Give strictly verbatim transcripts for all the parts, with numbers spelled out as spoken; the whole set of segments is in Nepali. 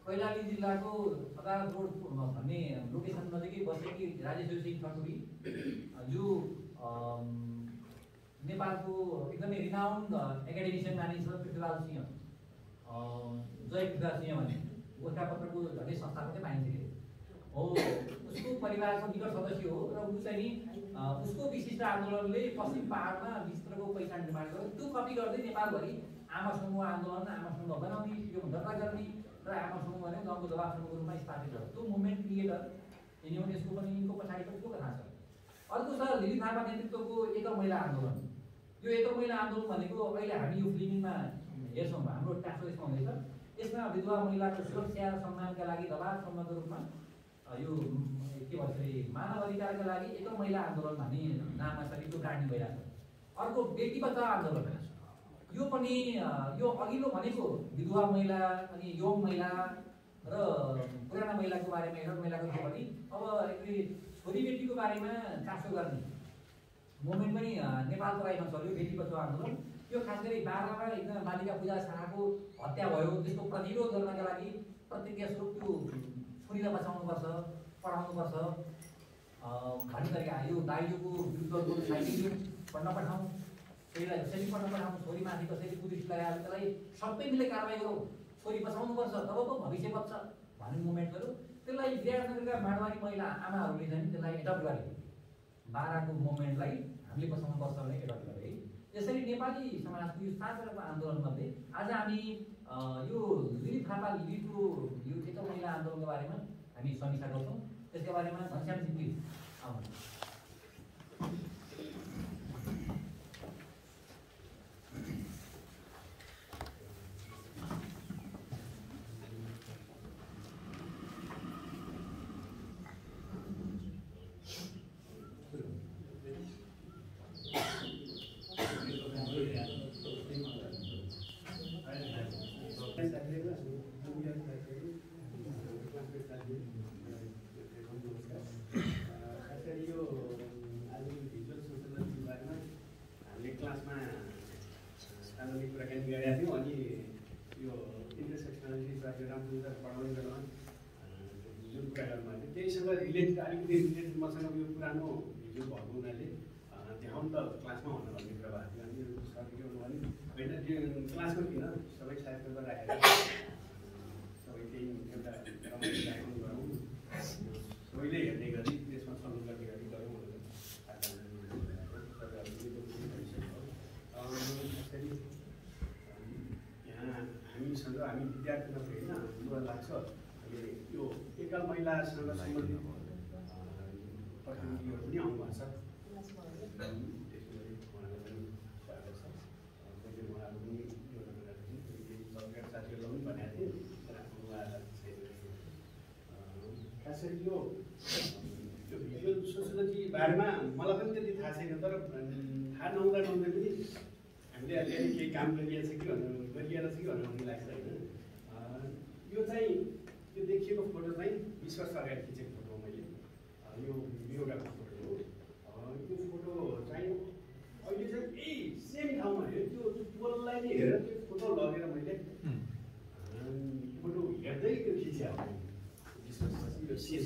कैलाली जिल्लाको अदालत रोड भन्ने लोकेसन नजिकै बसेकी राजेश्वर सिंह ठकुरी जो नेपालको एकदमै रिनाउन्ड एकाडेमिसियन मानिन्छ पृथ्वीलाल सिंह जय पृथ्वीलाल सिंह भन्ने गोर्खापत्रको झन्डै संस्थापकै मानिन्छ कि हो। उसको परिवारको निकट सदस्य हो र ऊ चाहिँ उसको विशिष्ट आन्दोलनले पश्चिम पहाडमा विचित्रको पहिचान निर्माण गर्यो। त्यो कपी गर्दै नेपालभरि आमा समूह आन्दोलन, आमा समूह बनाउने, यो दर्ता गर्ने र आमा समूह भने गाउँको दबाब समूहको रूपमा स्थापित भयो। त्यो मुभमेन्ट क्रिएटर यिनी हुन्। यसको पनि यिनको पछाडि पनि त्यो कथा छ। अर्को छ लिली थापा नेतृत्वको एकल महिला आन्दोलन। यो एकल महिला आन्दोलन भनेको अहिले हामी यो फिल्ममा हेर्छौँ, हाम्रो टाक्सो यसमा हुँदैछ। यसमा विधवा महिलाको सुरक्षा र सम्मानका लागि दबाब समूहको रूपमा यो के भन्छ अरे मानव अधिकारका लागि एकल महिला आन्दोलन भन्ने नाममा चाहिँ त्यो गाड्ने भइरहेको छ। अर्को बेटी बचाओ आन्दोलन, यो पनि यो अघिल्लो भनेको विधवा महिला अनि यौन महिला र पुराना महिलाको बारेमा हेर महिलाको थियो भने अब छोरी बेटीको बारेमा चासो गर्ने मुभमेन्ट पनि नेपाल तराईमा चल्यो। बेटी बचाओ आन्दोलन यो खास गरी बाह्रमा एकजना बालिका पूजा शाखाको हत्या भयो, त्यसको प्रतिरोध गर्नका लागि प्रतिज्ञा स्वरूप त्यो छोरीलाई बचाउनुपर्छ, पढाउनुपर्छ भन्ने तरिका आयो। दाइजोको विरुद्धको साइकिल पढ्न पठाउँ, छोरीलाई कसरी पढ्न पठाउँ, छोरीमाथि कसरी पुलिस लगाएर त्यसलाई सबै मिले कारवाही गरौँ, छोरी बचाउनुपर्छ तब पो भविष्य बच्छ भन्ने मुभमेन्ट गर्यो। त्यसलाई विराटनगरका माडवारी महिला आमाहरूले चाहिँ त्यसलाई एडप्ट गरे। बाह्रको मुभमेन्टलाई हामीले बचाउनुपर्छ भने एडप्ट गरे। यसरी नेपाली समाजको यो साझा आन्दोलनमध्ये आज हामी यो लिली थापा लिलीको यो एकल महिला आन्दोलनको बारेमा हामी समीक्षा गर्छौँ। त्यसका बारेमा घनश्याम सिंहजी आउनु। रिलेटेड अलिकति रिलेटेड मसँग यो पुरानो भिडियो भएको हुनाले देखाउँ त क्लासमा हुन भन्ने कुरा भएको थियो। अनि सरले के भन्नु भने होइन त्यो क्लासमा किन सबै साथीहरू राखेर सबै केही एउटा रमाइलो राख्नु गरौँ, सबैले हेर्ने गरी त्यसमा छलफल गर्ने गरी गरौँ भनेर त्यसरी यहाँ हामीसँग हामी विद्यार्थी मात्रै होइन, मलाई लाग्छ यो एकल महिलासँग सम्बन्धित प्रतिनिधिहरू पनि आउनु भएको छ। त्यसले उहाँलाई पनि स्वागत छ। मैले उहाँहरू पनि यो सरकार साथीहरूलाई पनि भनेको थिएँ तर उहाँहरूलाई छैन। खास गरी यो यो भिजुअल सोसियोलोजी बारेमा मलाई पनि त्यति थाहा छैन, तर थाहा नहुँदा नहुँदै पनि हामीले अलिअलि केही काम गरिरहेछ कि भनेर गरिरहेछ कि भनेर मलाई लाग्छ होइन। यो चाहिँ यो देखिएको फोटो चाहिँ बिस वर्ष अगाडि खिचेको फोटो हो। मैले यो योगाको फोटो हो। यो फोटो चाहिँ अहिले चाहिँ यही सेम ठाउँमा हेऱ्यो, त्यो पोललाई नै हेरेर त्यो फोटो लगेर मैले फोटो हेर्दै त्यो खिचेँ हो। बिस वर्षपछि यो सेम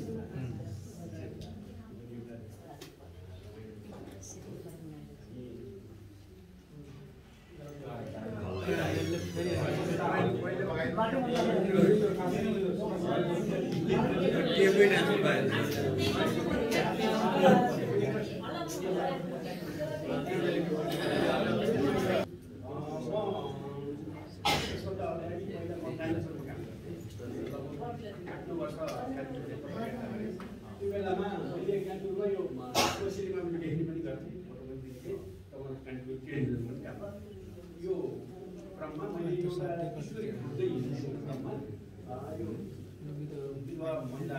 त्यो बेलामा मैले कानपुरमा यो कोसेलीमा पनि लेख्ने पनि गर्थेँ, फोटो पनि दिन्थेँ। तब कानपुर ट्रेनिङ पनि काम यो क्रममा मैले एउटा किशोरी घुम्दै हिँड्ने क्रममा यो विधवा महिला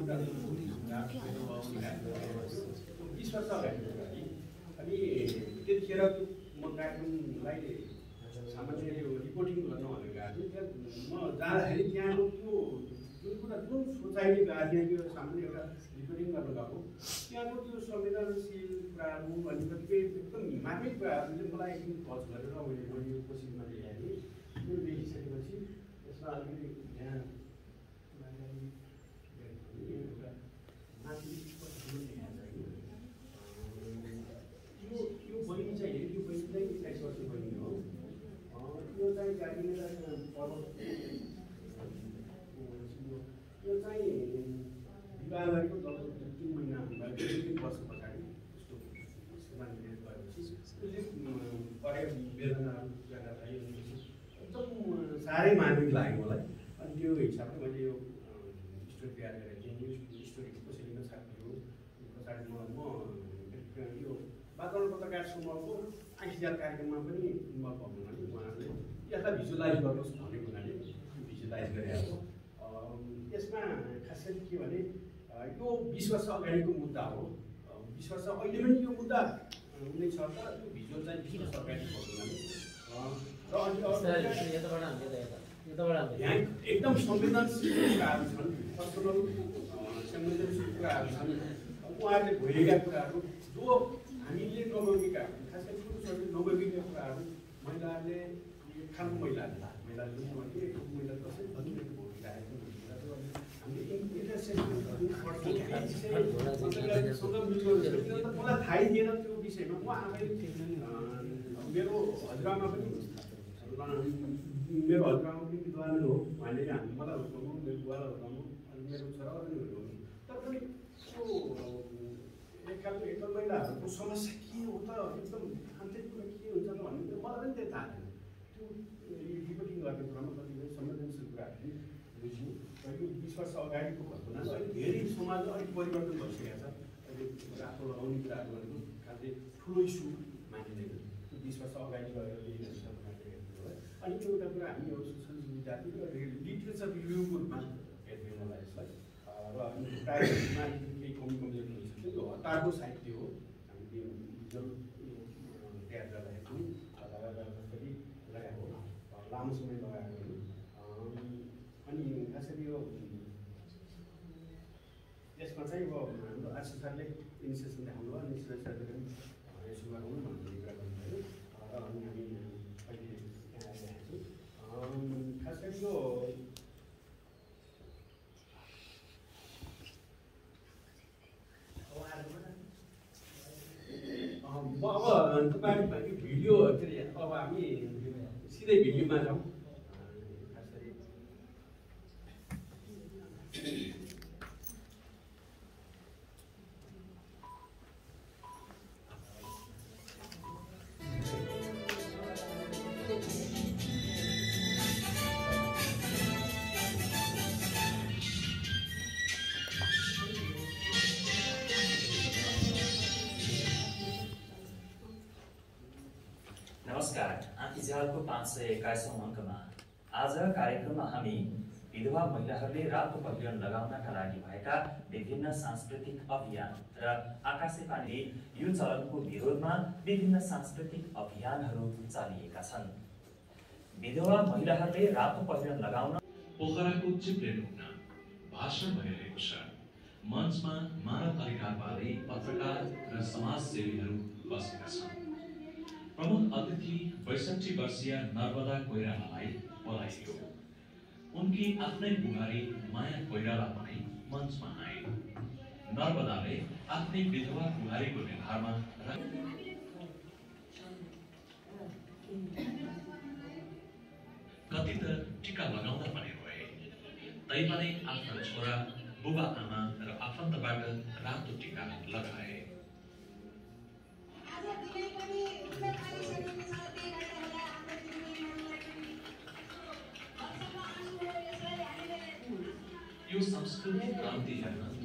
बिस वर्ष अगाडि अनि त्यतिखेर म कार्यक्रमलाई सामान्य यो रिपोर्टिङ गर्न भनेर गएको थिएँ। म जाँदाखेरि त्यहाँको त्यो जुन कुरा जुन सोचाइले गएको थिएँ त्यो सामान्य एउटा रिपोर्टिङ गर्न गएको त्यहाँको त्यो संवेदनशील कुराहरू भन्ने कतिपय एकदम मार्मिक कुराहरूले मलाई एकदम टच गरेर मैले मैले कोसिसमा ल्याएँ। त्यो देखिसकेपछि यसमा अलिकति यहाँ साह्रै मार्मिक लाग्यो मलाई। अनि त्यो हिसाबले मैले यो स्टोरी तयार गरेको थिएँ। यो स्टोरी कसैले नछाप्यो पछाडि म म यो वातावरण पत्रकार समूहको आँखिजाल कार्यक्रममा पनि इन्भल्भ भएको हुनाले उहाँहरूले यसलाई भिजुलाइज गर्नुहोस् भनेको हुनाले भिजुलाइज गरिहाल्छ। यसमा खास गरी के भने यो बिस वर्ष अगाडिको मुद्दा हो। बिस वर्ष अहिले पनि यो मुद्दा हुने छ तर त्यो भिजुअल चाहिँ बिस वर्ष अगाडि भएको हुनाले र यहाँ एकदम संवेदनशील कुराहरू छन्, पर्सनल संवेदनशील कुराहरू छन्। उहाँहरूले भोगेका कुराहरू जो हामीले नबोकेका, खास गरी पुरुषहरूले नबोकेका कुराहरू महिलाहरूले खालको महिलाहरूले महिलाले पनि भने महिला कसरी भनिरहेको भोगिरहेको हामीले मलाई थाहै थिएन त्यो विषयमा। म आफै मेरो हजुरआमा पनि मेरो हजुरआमा पनि विद्वान हो, उहाँले हामी मलाई हुर्काउनु, मेरो बुवालाई हुर्काउनु, अनि मेरो छोरालाई पनि हुर्काउनु। तर पनि त्यो एक खालको एकदम महिलाहरूको समस्या के हो त, एकदम आन्तरिक कुरा के हुन्छ त भन्ने त मलाई पनि त्यही थाहा थिएन। त्यो रिपोर्टिङ गर्ने कुरामा कतिपय संवेदनशील कुराहरू पनि बुझ्यौँ र यो बिस वर्ष अगाडिको भएको हुनाले अहिले धेरै समाज अलिक परिवर्तन भइसकेको छ। अहिले रातो लगाउने कुराहरू भनेको खासै ठुलो इस्यु मानिँदैन। त्यो बिस वर्ष अगाडि गएर देखिरहेको छ। अनि एउटा कुरा हामी यो सोसियोलोजी विद्यार्थी लिटरेचर रिभ्यूको रूपमा हेर्ने मलाई यसलाई र प्रायमा केही कमी कमजोर हुन्छ त्यो हतारको साहित्य हो। हामीले भिजुअल तयार गर्दाखेरि पनि जसरी लगाएको हो, लामो समय लगाएको हो। अनि खास गरी यो यसमा चाहिँ अब हाम्रो आशिष सरले इनिसिएसन देखाउनु भयो, निश्चय सरले पनि यसो गरौँ भन्ने कुरा गर्नुभयो र अनि हामी अहिले यहाँ आइरहेको छौँ। खास गरी यो म अब तपाईँहरू भिडियो के अरे अब हामी सिधै भिडियोमा जाउँ। खास गरी नमस्कार, आँखिजालको पाँच सय एक्काइसौँ अङ्कमा आज कार्यक्रममा हामी विधवा महिलाहरूले रातो पहिरन लगाउनका लागि भएका विभिन्न सांस्कृतिक अभियान र आकाशे पानी यो चलनको विरोधमा विभिन्न सांस्कृतिक अभियानहरू चलिएका छन्। विधवा महिलाहरूले रातो पहिरन लगाउन पोखराको चिप्लेडुङमा भाषण भइरहेको छ। मञ्चमा मानव अधिकारवादी पत्रकार र समाजसेवीहरू बसेका छन्। प्रमुख अतिथि बैसठी वर्षीय नर्मदा कोइरालालाई बोलाइयो। उनकी आफ्नै बुहारी माया कोइराला पनि मञ्चमा आए। नर्मदाले आफ्नै विधवा बुहारीको निधारमा कति त टिका लगाउँदा पनि रोए, तैपनि आफ्ना छोरा, बुबा आमा र आफन्तबाट रातो टिका लगाए। यो संस्कृति क्रान्ति हेर्न